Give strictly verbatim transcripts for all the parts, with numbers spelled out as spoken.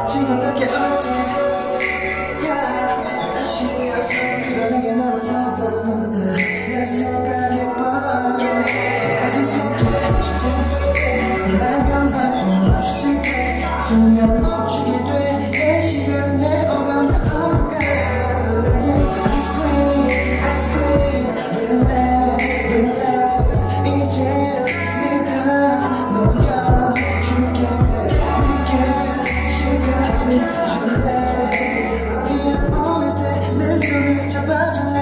지금밖에 어때 yeah. 아쉬움이 없던 그런 내게 너를 바란다 내 생각이 뻔 내 가슴 속에 심장이 뛰게 올라간 밤 없이 칠게 순간 멈추게 돼 내 시간 내 오감 다 얼어가 넌 나의 ice cream ice cream relax relax 이제 내가 녹여줄게 내게 시간을 줄래 앞이 안 보일 때 내 손을 잡아줄래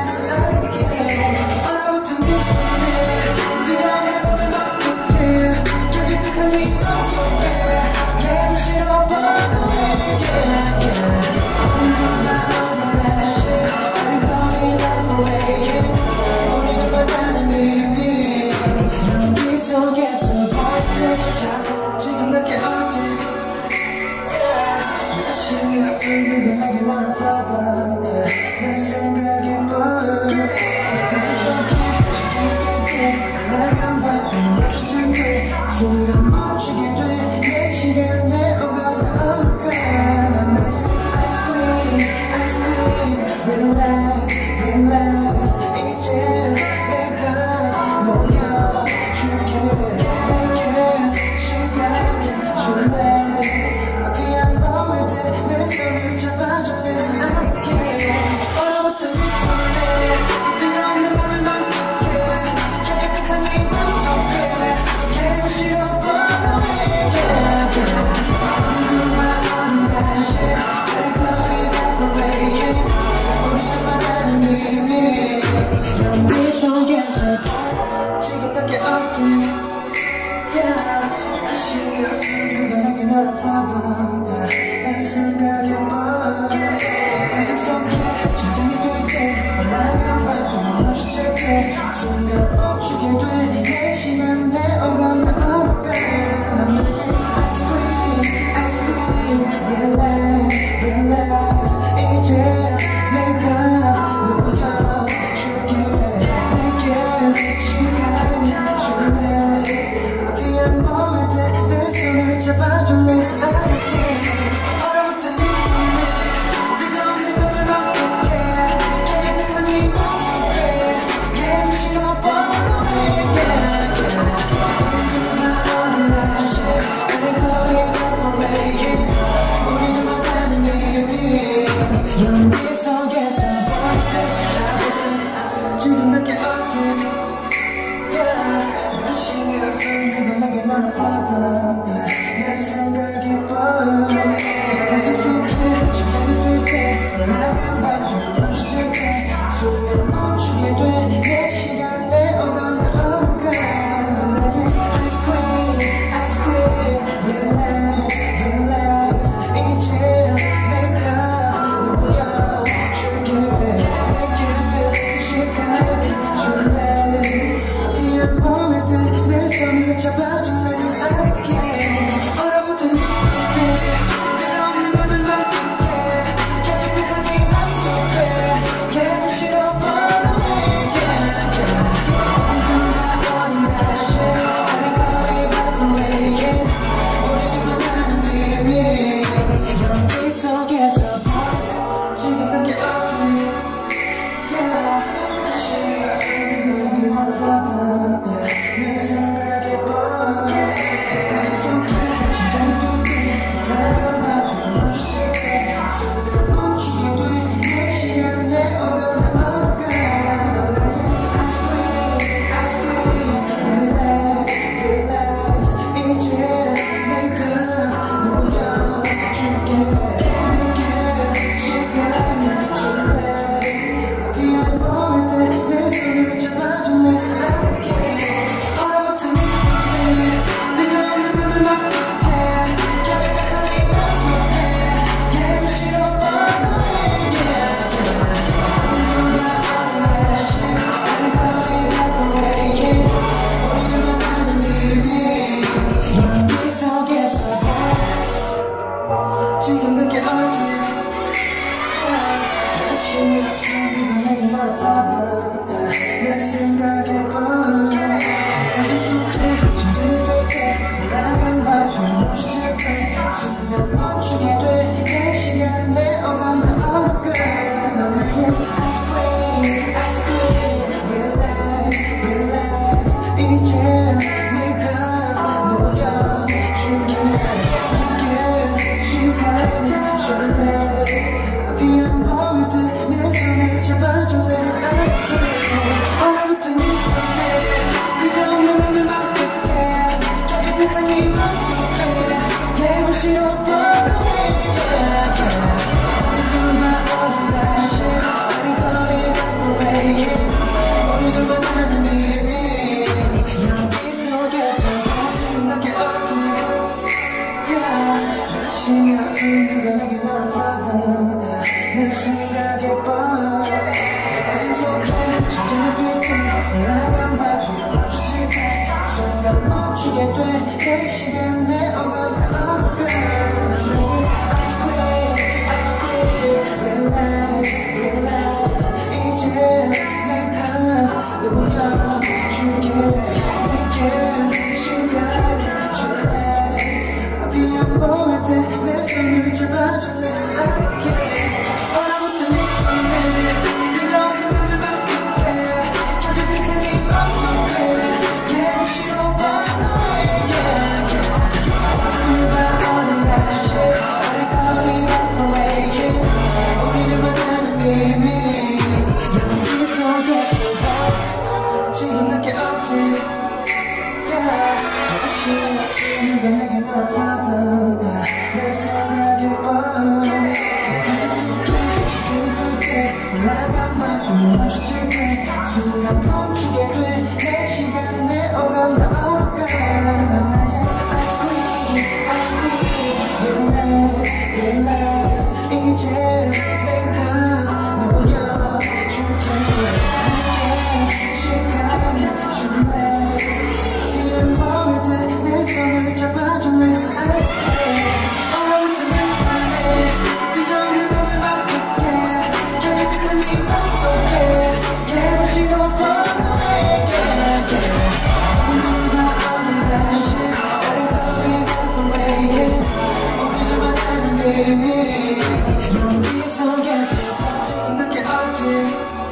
얼어붙은 네 손에 뜨거운 내 맘을 맡길게 켜질 듯한 네 맘속에 내 부시러 번호에게 우리 둘만 어린 날씨 우리 거리 바보에 우리 둘만 아는 의미 연기 속에서 보이는 지금밖에 어때 아쉬움이 없던 그건 내게 너를 바란다 내 생각이 뻔 내 가슴 속에 심장이 뛰게 올라간 밤 없이 잠게 순간 멈추게 돼 내 시간 내 오감 다 얼어가 넌 나의 ice cream ice cream relax relax 이제 내가 녹여줄게 내게 시간 줄래 앞이 안 보일 때 내 손을 잡아줄래 얼어붙은 네 손에 뜨거운 내 맘을 맡길게 켜질 듯한 네 맘속에 내 부시러 번호에게 우리 둘만 어린 날씨 우리 거리 evaporate 우리 둘만 아는 의미 연기 속에서 지금밖에 어때 yeah. 아쉬움이 없던 그건 내게 너를 바란다 내 생각이 뻔 내 가슴 속에 심장이 뛰게 올라간 밤 없이 칠게 순간 멈추게 돼 내 시간 내 오감 다 얼어가 넌 나의 ice cream ice cream relax relax 이제 내가 녹여줄게 내게 시간 줄래 앞이 안 보일 때 내 손을 잡아줄래 얼어붙은 네 손에 뜨거운 내 맘을 맡길게 켜질 듯한 네 맘속에 내 부시러 번호에게 우리 둘만 싫어 뻔해 우리 둘만 어른다시 어리거리가 그래 우리 둘만 하는 비밀 여기 속에서 거짓말게 어때 마시면 누가 내게 너를 받아 내 생각에 뻔 내 가슴 속에 심장이 뛰게 올라간 바람이 없이 돼 순간 멈추게 돼 내 시간에 오가면 어울까 난 나의 ice cream ice cream relax relax 이제 내가 녹여줄게 내게 시간 줄래 앞이 안 보일 때 내 손을 잡아줄래 I can't 얼어붙은 네 손에 뜨거운 눈을 맡길게 켜질 듯한 네 맘속에 내 무시로 번호에게 누가 어린 날씨 어리거리가 parade 우리들만 아는 비밀 여기 속에서 지금 내게 어때 아쉬워 누가 내게 너를 받아 내 생각에 뻔 내 가슴 속에 심장이 뛰게 올라간 만큼 마주칠 때 순간 멈추게 돼 내 시간에 오간 나 어울까 난 나의 ice cream ice cream relax relax 이제 내가 녹여줄게 내게 시간 줄래 앞이 안 보일 때 내 손을 잡아줄래 I can't 얼어붙은 내 손에 뜨거운 눈을 맡길게 켜질 듯한 네 맘속에 내 무시로 번호에게 누가 어린 날씨 어리거리가 parade 우리들만 아는 비밀 여기 속에서 거짓말게 어때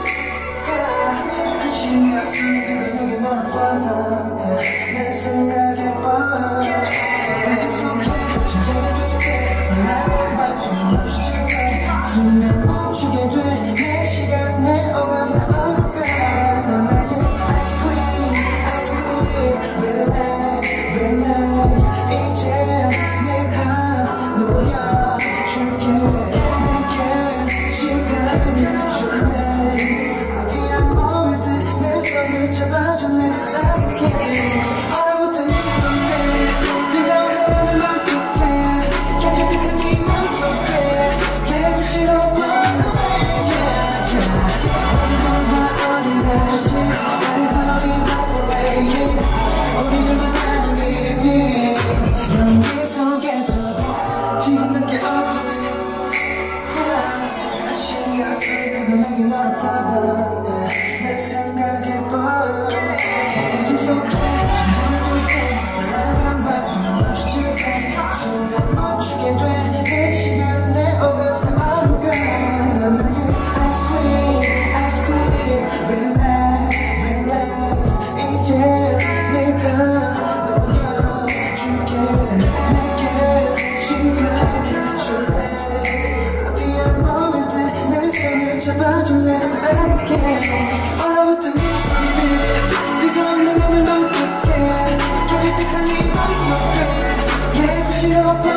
아쉬워 누가 내게 너를 받아 내 생각에 뻔 내 가슴 속에 심장이 뛰게 올라간 만큼 멈추질 때 순간 멈추게 돼 내 시간에 오간 나 어울까 난 나의 ice cream ice cream relax relax 이제 내가 녹여줄게 내게 시간 줄래 앞이 안 보일 때 내 손을 잡아줄래 I can't 얼어붙은 네 손에 뜨거운 눈을 맡길게 켜질 듯한 네 맘속에 내 무시로 번호에게 우리들과 어린 날씨 어리거리가 parade 우리들만 아는 비밀 여기 속에서 지금 내게 어때 아쉬워 누가 내게 너를 받아 내 생각에 뻔 내 가슴 속에 심장이 뛰게 올라간 만큼 멈추질 때 순간 멈추게 돼 내 시간에 오간 나 어울까 난 나의 ice cream ice cream relax relax 이제 내가 녹여줄게 내게 시간 줄래 앞이 안 보일 때 내 손을 잡아줄래 I can't 얼어붙은 네 손에 뜨거운 내 맘을 맡길게 켜질 듯한 네 맘속에 내 무시로